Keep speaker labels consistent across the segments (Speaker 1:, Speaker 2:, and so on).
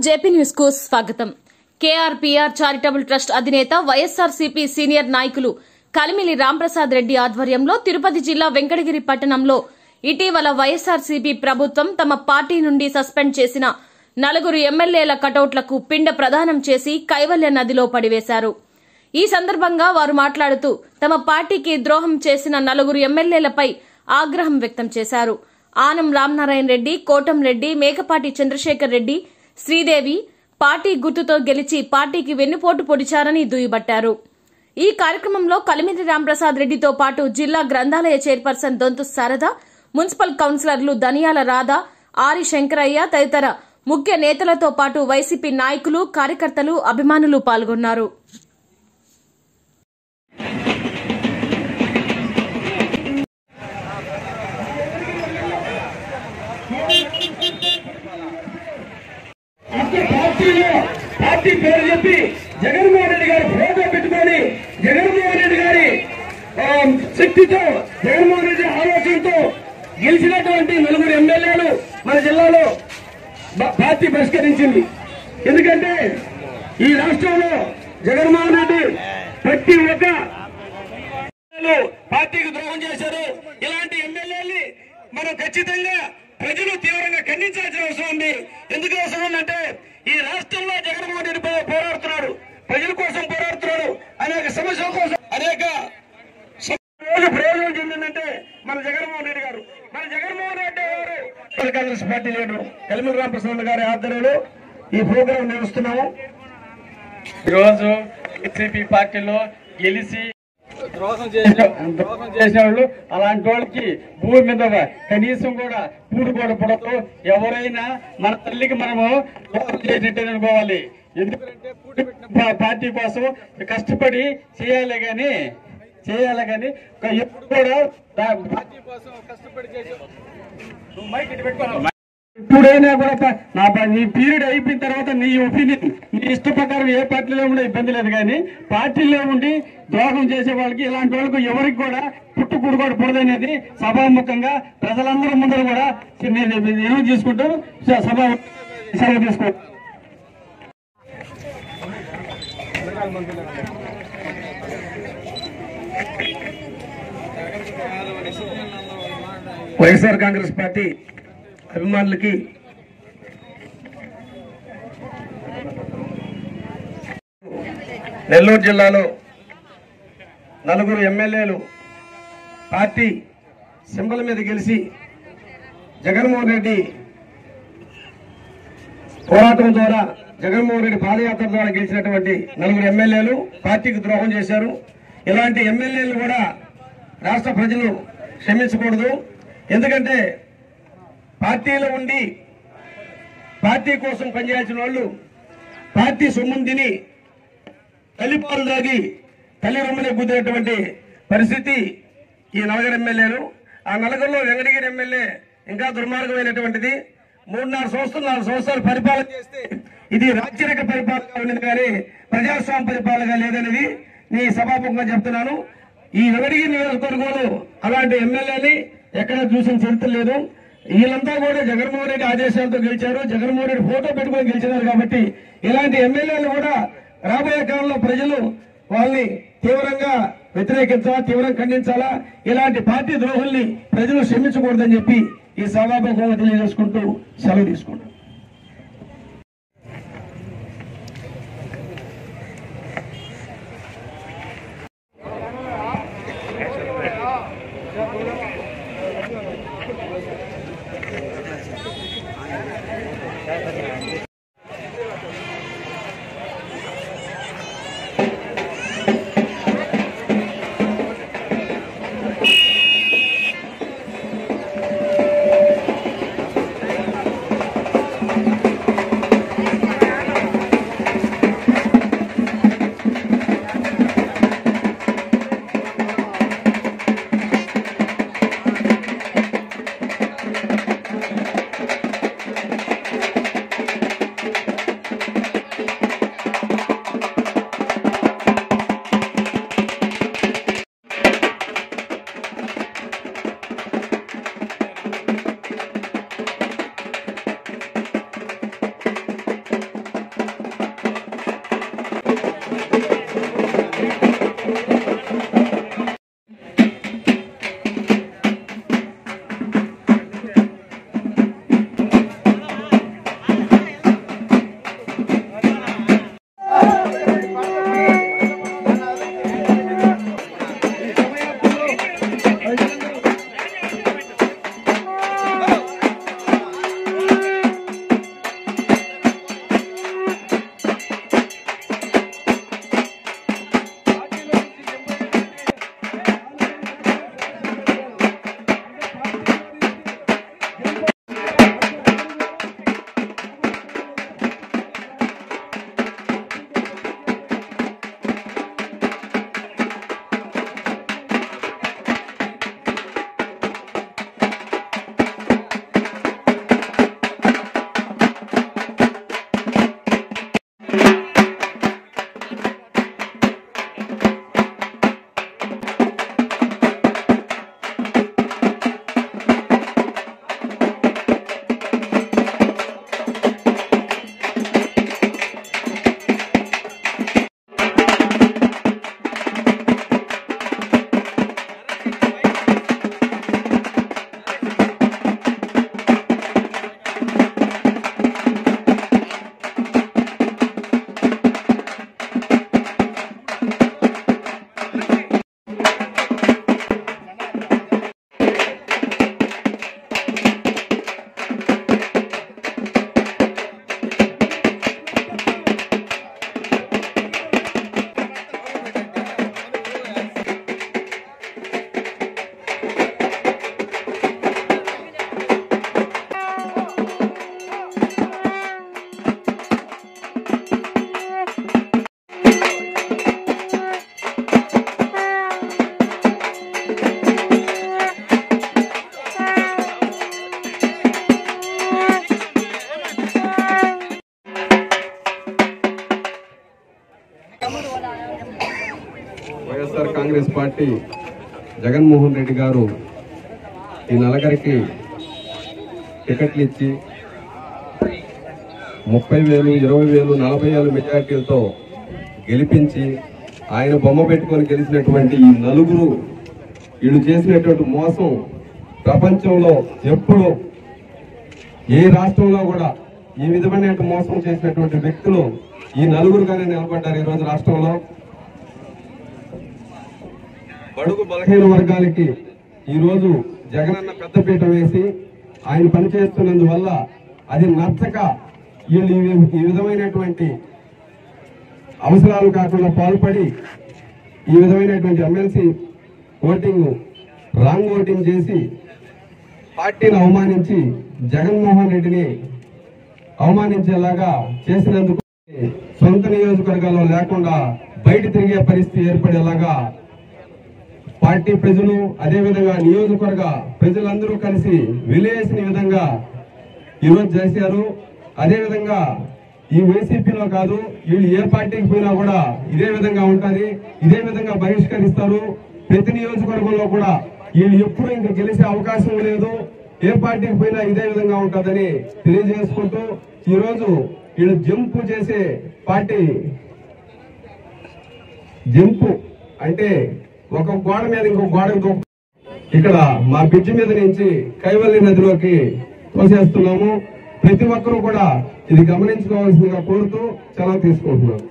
Speaker 1: JP news కు స్వాగతం. KRPR charitable trust అధినేత YSRCP సీనియర్ నాయకులు కలిమిలి రాంప్రసాద్ రెడ్డి ఆధ్వర్యంలో తిరుపతి జిల్లా వెంకటగిరి పట్టణంలో ఇటీవల YSRCP ప్రభుత్వం తమ పార్టీ నుండి సస్పెండ్ చేసిన 4 ఎమ్మెల్యేల కటౌట్లకు పిండ ప్రదానం చేసి కైవల్య నదిలో పడివేశారు. ఈ సందర్భంగా వారు మాట్లాడుతూ తమ పార్టీకి ద్రోహం చేసిన 4 ఎమ్మెల్యేలపై ఆగ్రహం వ్యక్తం చేశారు. ఆనం రామనారాయణ రెడ్డి, కోటం రెడ్డి, మేకపాటి చంద్రశేఖర్ రెడ్డి, శ్రీదేవి పార్టీ గుర్తుతో గెలిచి పార్టీకి వెన్నుపోటు పొడిచారని దుయ్యబట్టారు. ఈ కార్యక్రమంలో కలిమిలి రాంప్రసాద్ రెడ్డితో పాటు జిల్లా గ్రంథాలయ చైర్పర్సన్ దొంతు శారద, మున్సిపల్ కౌన్సిలర్లు దనియాల రాధా, ఆరి శంకరయ్య తదితర ముఖ్య నేతలతో పాటు వైసీపీ నాయకులు, కార్యకర్తలు, అభిమానులు పాల్గొన్నారు.
Speaker 2: పార్టీ పేరు చెప్పి జగన్మోహన్ రెడ్డి గారి ఫోటో పెట్టుకొని జగన్మోహన్ రెడ్డి గారి శక్తితో, జగన్మోహన్ రెడ్డి ఆలోచనతో గెలిచినటువంటి 4 ఎమ్మెల్యేలు మన జిల్లాలో పార్టీ బహిష్కరించింది. ఎందుకంటే ఈ రాష్ట్రంలో జగన్మోహన్ రెడ్డి ప్రతి ఒక్క పార్టీకి ద్రోహం చేశారు. ఇలాంటి ఎమ్మెల్యేలని మనం ఖచ్చితంగా ప్రజలు తీవ్రంగా ఖండించాల్సిన అవసరం ఉంది. ఎందుకు అవసరం ఉందంటే ఈ రాష్ట్రంలో జగన్మోహన్ రెడ్డి పోరాడుతున్నాడు, ప్రజల కోసం పోరాడుతున్నాడు, అనేక సమస్యల కోసం అనేక ప్రయోజనం చెందిందంటే మన జగన్మోహన్ రెడ్డి గారు. మన జగన్మోహన్ రెడ్డి గారు కాంగ్రెస్ పార్టీ లీడరు కలిమిలి రాంప్రసాద్ గారి ఆధ్వర్యంలో ఈ ప్రోగ్రాం నిర్వహిస్తున్నాము.
Speaker 3: ఈరోజు YSRCP పార్టీలో గెలిచి ద్రోహం చేసిన వాళ్ళు, అలాంటి వాళ్ళకి భూమి మీద కనీసం కూడా పూడు కూడా పడదు. ఎవరైనా మన తల్లికి మనము ద్రోహం చేసినట్టే అనుకోవాలి. ఎందుకంటే పూడి పెట్టిన పార్టీ కోసం కష్టపడి చేయాలి కానీ ఎప్పుడు కూడా పార్టీ కోసం కష్టపడి చేసి ఎప్పుడైనా కూడా నీ పీరియడ్ అయిపోయిన తర్వాత నీ ఒపీనియన్, నీ ఇష్ట ప్రకారం ఏ పార్టీలో ఉండే ఇబ్బంది లేదు. కానీ పార్టీలో ఉండి ద్రోహం చేసే వాళ్ళకి, ఇలాంటి వాళ్ళకి ఎవరికి కూడా పుట్టుకుడు కూడా పుడదనేది సభాముఖంగా ప్రజలందరూ ముందర కూడా ఎరువు తీసుకుంటూ సెలవు తీసుకుంటారు.
Speaker 2: వైఎస్ఆర్ కాంగ్రెస్ పార్టీ అభిమానులకి నెల్లూరు జిల్లాలో 4 ఎమ్మెల్యేలు పార్టీ సింబల్ మీద గెలిచి జగన్మోహన్ రెడ్డి పోరాటం ద్వారా, జగన్మోహన్ రెడ్డి పాదయాత్ర ద్వారా గెలిచినటువంటి 4 ఎమ్మెల్యేలు పార్టీకి ద్రోహం చేశారు. ఇలాంటి ఎమ్మెల్యేలు కూడా రాష్ట్ర ప్రజలు క్షమించకూడదు. ఎందుకంటే పార్టీలో ఉండి పార్టీ కోసం పనిచేయాల్సిన వాళ్ళు పార్టీ సొమ్మును తిని తల్లిపాలు దాగి తల్లి రొమ్మనే గుద్దినటువంటి పరిస్థితి ఈ 4 ఎమ్మెల్యేలు. ఆ 4లో వెంకటగిరి ఎమ్మెల్యే ఇంకా దుర్మార్గమైనటువంటిది. 4 సంవత్సరాలు పరిపాలన చేస్తే ఇది రాజ్యాంగ పరిపాలన ఉన్నది కానీ ప్రజాస్వామ్య పరిపాలన లేదనేది నీ సభాముఖంగా చెప్తున్నాను. ఈ వెంకటగిరి నియోజకవర్గంలో అలాంటి ఎమ్మెల్యేని ఎక్కడ చూసిన చరిత్ర లేదు. వీళ్ళంతా కూడా జగన్మోహన్ రెడ్డి ఆదేశాలతో గెలిచారు, జగన్మోహన్ రెడ్డి ఫోటో పెట్టుకొని గెలిచినారు. కాబట్టి ఇలాంటి ఎమ్మెల్యేలు కూడా రాబోయే కాలంలో ప్రజలు వాళ్ళని తీవ్రంగా వ్యతిరేకించాలా, తీవ్రంగా ఖండించాలా. ఇలాంటి పార్టీ ద్రోహుల్ని ప్రజలు క్షమించకూడదని చెప్పి ఈ సభాముఖంగా తెలియజేసుకుంటూ సెలవు తీసుకుంటాం.
Speaker 4: కాంగ్రెస్ పార్టీ జగన్మోహన్ రెడ్డి గారు ఈ నలుగురికి టికెట్లు ఇచ్చి 30,000, 20,000, 40,000 మెజార్టీలతో గెలిపించి ఆయన బొమ్మ పెట్టుకొని గెలిచినటువంటి ఈ నలుగురు వీళ్ళు చేసినటువంటి మోసం ప్రపంచంలో ఎప్పుడు ఏ రాష్ట్రంలో కూడా ఈ విధమైన మోసం చేసినటువంటి వ్యక్తులు ఈ నలుగురుగానే నిలబడ్డారు. ఈరోజు రాష్ట్రంలో బడుగు బలహీన వర్గాలకి ఈరోజు జగనన్న పెద్దపీట వేసి ఆయన పనిచేస్తున్నందువల్ల అది నచ్చక వీళ్ళు ఈ విధమైనటువంటి అవసరాలు కాకుండా పాల్పడి ఈ విధమైనటువంటి ఎమ్మెల్సీ ఓటింగ్ రాంగ్ ఓటింగ్ చేసి పార్టీని అవమానించి జగన్మోహన్ రెడ్డిని అవమానించేలాగా చేసినందుకు సొంత నియోజకవర్గాల్లో లేకుండా బయట తిరిగే పరిస్థితి ఏర్పడేలాగా పార్టీ ప్రజలు అదేవిధంగా నియోజకవర్గ ప్రజలందరూ కలిసి వెలివేసిన విధంగా ఈరోజు చేశారు. అదేవిధంగా ఈ వైసీపీలో కాదు, వీళ్ళు ఏ పార్టీకి పోయినా కూడా ఇదే విధంగా ఉంటుంది, ఇదే విధంగా బహిష్కరిస్తారు. ప్రతి నియోజకవర్గంలో కూడా వీళ్ళు ఎప్పుడు ఇంకా గెలిచే అవకాశం లేదు, ఏ పార్టీకి పోయినా ఇదే విధంగా ఉంటుందని తెలియజేసుకుంటూ ఈరోజు వీళ్ళు జంపు చేసే పార్టీ జంపు అంటే ఒక గోడ మీద ఇంకో గోడకు ఇక్కడ మా బ్రిడ్జి మీద నుంచి కైవల్లి నదిలోకి తోసేస్తున్నాము. ప్రతి ఒక్కరూ కూడా ఇది గమనించుకోవాల్సిందిగా కోరుతూ సెలవు తీసుకుంటున్నాను.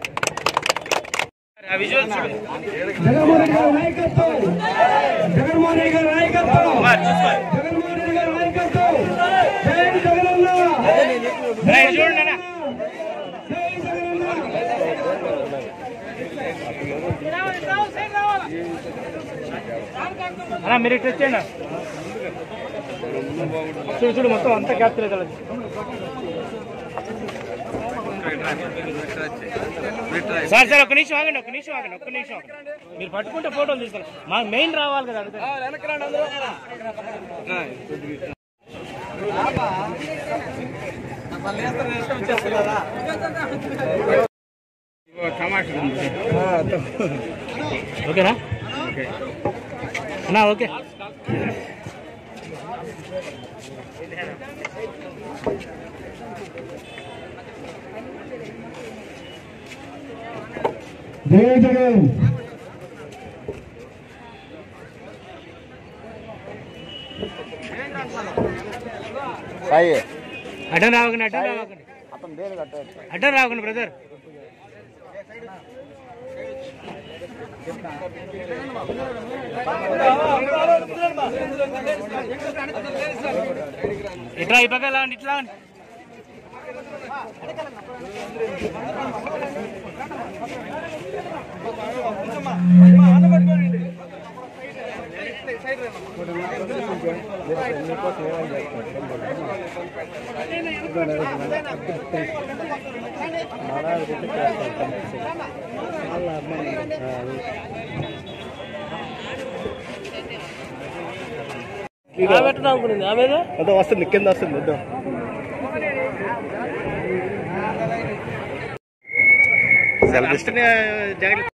Speaker 2: జగన్మోహన్ రెడ్డి గారి నాయకత్వం, జగన్మోహన్ రెడ్డి గారి నాయకత్వం, జగన్మోహన్ రెడ్డి గారి నాయకత్వం. జై జగనన్న, జై జగనన్న, జై జగనన్న.
Speaker 3: అలా మీరు ఇటు వచ్చేయండి. చూడు చూడు మొత్తం అంతా క్యాప్చర్ అవుతుంది. సార్ సార్ ఒక్క నిమిషం ఆగండి, ఒక్క నిమిషం ఆగండి, ఒక్క నిమిషం ఆగండి. మీరు పట్టుకుంటే ఫోటోలు తీసుకోండి, మాకు మెయిన్ రావాలి కదా. ఓకేనా? అన్నా ఓకే.
Speaker 2: జై జగన్.
Speaker 3: అడ్డం రావకండి, అడ్డం రావకండి, అడ్డం రావకండి బ్రదర్. ఇట్లా ఈ పక్క లాంటి ఇట్లా వస్తుంది, కింద వస్తుంది. జగన్